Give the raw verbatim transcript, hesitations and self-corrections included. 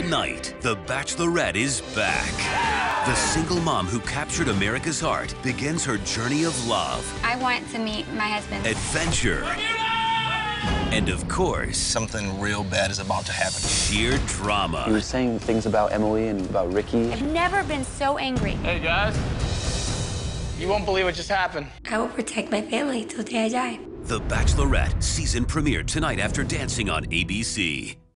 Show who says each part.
Speaker 1: Tonight, the Bachelorette is back. The single mom who captured America's heart begins her journey of love.
Speaker 2: I want to meet my husband.
Speaker 1: Adventure. And of course,
Speaker 3: something real bad is about to happen.
Speaker 1: Sheer drama.
Speaker 4: He was saying things about Emily and about Ricki.
Speaker 2: I've never been so angry.
Speaker 3: Hey, guys. You won't believe what just happened.
Speaker 2: I will protect my family till the day I die.
Speaker 1: The Bachelorette season premiere tonight after dancing on A B C.